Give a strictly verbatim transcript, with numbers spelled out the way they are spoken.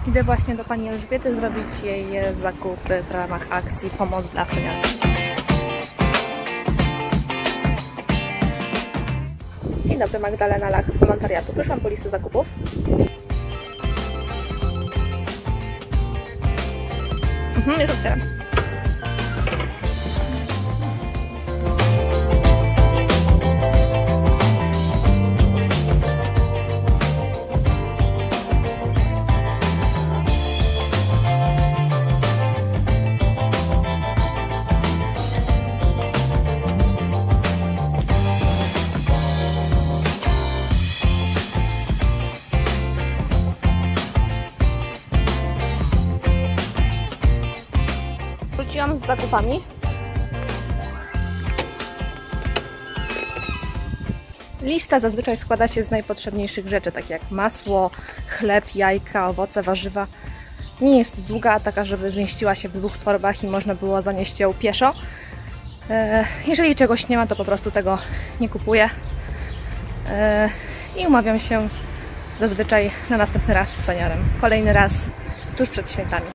Idę właśnie do pani Elżbiety zrobić jej zakupy w ramach akcji Pomoc dla seniorów. Dzień dobry, Magdalena Lach z wolontariatu. Przyszłam po listę zakupów. Mhm, już otwieram. Wróciłam z zakupami. Lista zazwyczaj składa się z najpotrzebniejszych rzeczy, takie jak masło, chleb, jajka, owoce, warzywa. Nie jest długa, taka, żeby zmieściła się w dwóch torbach i można było zanieść ją pieszo. Jeżeli czegoś nie ma, to po prostu tego nie kupuję i umawiam się zazwyczaj na następny raz z seniorem. Kolejny raz tuż przed świętami.